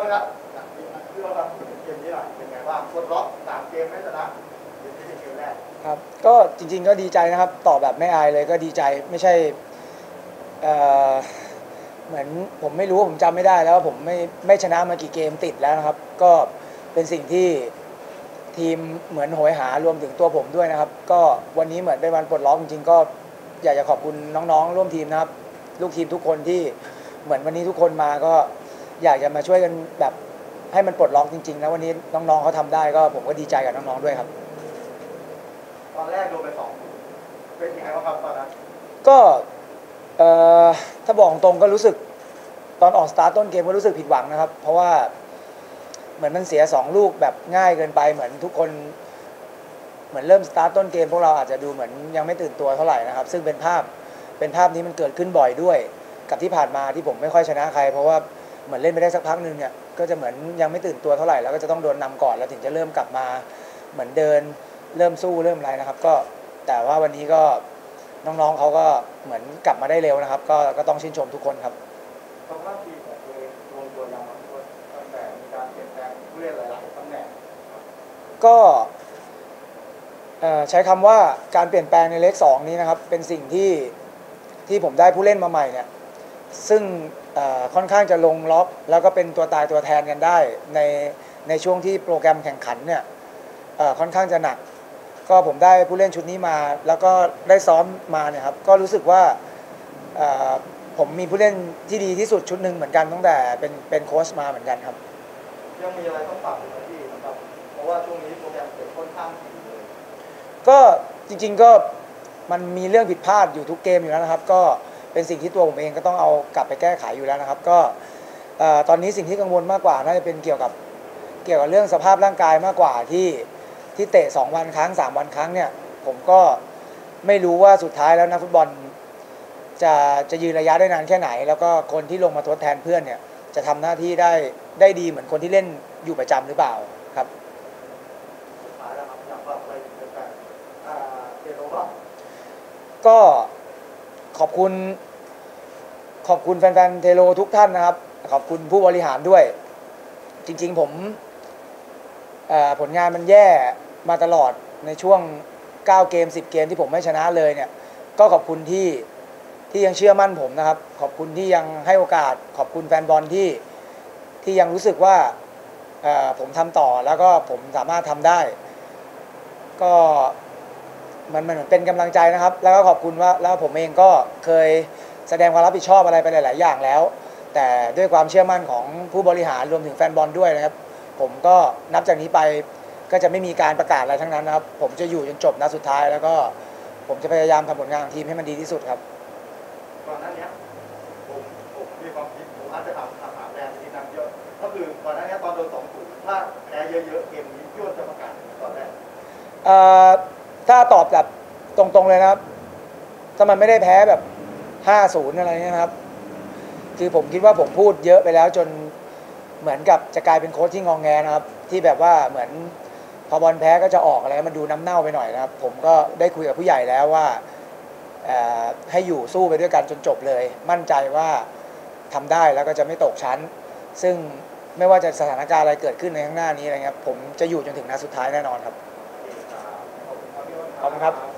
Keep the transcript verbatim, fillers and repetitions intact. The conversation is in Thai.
นครับพี่อ้นครับเกมนี้หน่อยเป็นไงบ้างคนล็อกสามเกมไม่ชนะเกมนี้เป็นเกมแรกครับก็จริงๆก็ดีใจนะครับตอบแบบไม่อายเลยก็ดีใจไม่ใช่เอ่อเหมือนผมไม่รู้ผมจำไม่ได้แล้วผมไม่ไม่ชนะมากี่เกมติดแล้วนะครับก็เป็นสิ่งที่ทีมเหมือนโหยหารวมถึงตัวผมด้วยนะครับก็วันนี้เหมือนเป็นวันปลดล็อกจริงๆก็อยากจะขอบคุณน้องๆร่วมทีมนะครับลูกทีมทุกคนที่เหมือนวันนี้ทุกคนมาก็อยากจะมาช่วยกันแบบให้มันปลดล็อกจริงๆแล้ววันนี้น้องๆเขาทำได้ก็ผมก็ดีใจกับน้องๆด้วยครับตอนแรกโดนไปสองเป็นยังไงบ้างครับตอนนั้นก็เอ่อถ้าบอกตรงก็รู้สึกตอนออกสตาร์ทต้นเกมก็รู้สึกผิดหวังนะครับเพราะว่าเหมือนมันเสียสองลูกแบบง่ายเกินไปเหมือนทุกคนเหมือนเริ่มสตาร์ทต้นเกมพวกเราอาจจะดูเหมือนยังไม่ตื่นตัวเท่าไหร่นะครับซึ่งเป็นภาพเป็นภาพนี้มันเกิดขึ้นบ่อยด้วยกับที่ผ่านมาที่ผมไม่ค่อยชนะใครเพราะว่าเหมือนเล่นไปได้สักพักนึงเนี่ยก็จะเหมือนยังไม่ตื่นตัวเท่าไหร่แล้วก็จะต้องโดนนำก่อนแล้วถึงจะเริ่มกลับมาเหมือนเดินเริ่มสู้เริ่มอะไรนะครับก็แต่ว่าวันนี้ก็น้องๆเขาก็เหมือนกลับมาได้เร็วนะครับก็ก็ต้องชื่นชมทุกคนครับสภาพทีมของตัวเองรวมตัวยังมาทุกคนตั้งแต่มีการเปลี่ยนแปลงผู้เล่นหลายๆตำแหน่งก็ใช้คำว่าการเปลี่ยนแปลงในเลขสองนี้นะครับเป็นสิ่งที่ที่ผมได้ผู้เล่นมาใหม่เนี่ยซึ่งค่อนข้างจะลงล็อกแล้วก็เป็นตัวตายตัวแทนกันได้ในในช่วงที่โปรแกรมแข่งขันเนี่ยค่อนข้างจะหนักก็ผมได้ผู้เล่นชุดนี้มาแล้วก็ได้ซ้อมมาเนี่ยครับก็รู้สึกว่าผมมีผู้เล่นที่ดีที่สุดชุดหนึ่งเหมือนกันตั้งแต่เป็นเป็นโค้ชมาเหมือนกันครับยังมีอะไรต้องปรับอยู่ที่นะครับเพราะว่าช่วงนี้โปรแกรมเกิดค่อนข้างถี่เลยก็จริงๆก็มันมีเรื่องผิดพลาดอยู่ทุกเกมอยู่แล้วนะครับก็เป็นสิ่งที่ตัวผมเองก็ต้องเอากลับไปแก้ไขอยู่แล้วนะครับก็ตอนนี้สิ่งที่กังวลมากกว่าน่าจะเป็นเกี่ยวกับเกี่ยวกับเรื่องสภาพร่างกายมากกว่าที่ที่เตะสองวันครั้งสามวันครั้งเนี่ยผมก็ไม่รู้ว่าสุดท้ายแล้วนักฟุตบอลจะจะยืนระยะได้นานแค่ไหนแล้วก็คนที่ลงมาทดแทนเพื่อนเนี่ยจะทำหน้าที่ได้ได้ดีเหมือนคนที่เล่นอยู่ประจำหรือเปล่าครับสุดท้ายแล้วครับอยากบอกอะไรถึงแฟนเทโรบ้างก็ขอบคุณขอบคุณแฟนๆเทโรทุกท่านนะครับขอบคุณผู้บริหารด้วยจริงๆผมผลงานมันแย่มาตลอดในช่วงเก้าเกมสิบเกมที่ผมไม่ชนะเลยเนี่ยก็ขอบคุณที่ที่ยังเชื่อมั่นผมนะครับขอบคุณที่ยังให้โอกาสขอบคุณแฟนบอลที่ที่ยังรู้สึกว่าผมทำต่อแล้วก็ผมสามารถทำได้ก็มันมันเป็นกำลังใจนะครับแล้วก็ขอบคุณว่าแล้วผมเองก็เคยแสดงความรับผิดชอบอะไรไปหลายๆอย่างแล้วแต่ด้วยความเชื่อมั่นของผู้บริหารรวมถึงแฟนบอลด้วยนะครับผมก็นับจากนี้ไปก็จะไม่มีการประกาศอะไรทั้งนั้นนะครับผมจะอยู่จนจบนัดสุดท้ายแล้วก็ผมจะพยายามทำผลงานของทีมให้มันดีที่สุดครับก่อนหน้านี้ผมผมมีความคิดผมอาจจะถามถามถามแรงทีนั้นเยอะก็คือก่อนหน้านี้ตอนโดนสองศูนย์ถ้าแพ้เยอะๆเกมนี้พี่อ้นจะประกาศตอนแรกถ้าตอบแบบตรงๆเลยนะครับถ้ามันไม่ได้แพ้แบบห้าศูนย์อะไรเงี้ยนะครับคือผมคิดว่าผมพูดเยอะไปแล้วจนเหมือนกับจะกลายเป็นโค้ชที่งองแงนะครับที่แบบว่าเหมือนพอบอลแพ้ก็จะออกอะไรมันดูน้ำเน่าไปหน่อยนะครับผมก็ได้คุยกับผู้ใหญ่แล้วว่าให้อยู่สู้ไปด้วยกันจนจบเลยมั่นใจว่าทำได้แล้วก็จะไม่ตกชั้นซึ่งไม่ว่าจะสถานการณ์อะไรเกิดขึ้นในข้างหน้านี้อะไรเงี้ยผมจะอยู่จนถึงนัดสุดท้ายแน่นอนครับขอบคุณครับขอบคุณครับ